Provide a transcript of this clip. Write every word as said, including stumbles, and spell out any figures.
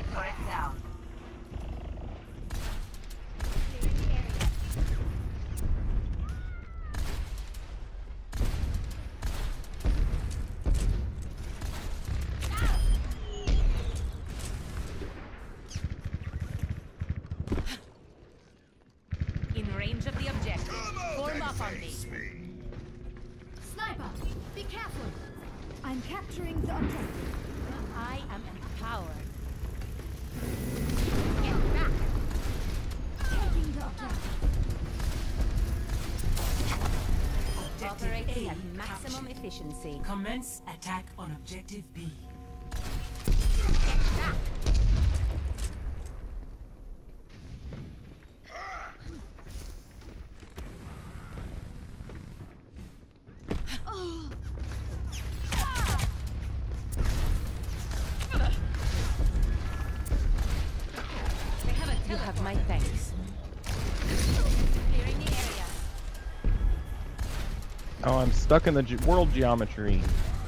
Turret down. In range of the objective. Form up on me. Sniper, be careful. I'm capturing the objective. I am empowered. Get back. Taking the objective. Operating at maximum efficiency. Commence attack on objective B. Get back. You have my thanks. Clearing the area. Oh, I'm stuck in the ge world geometry.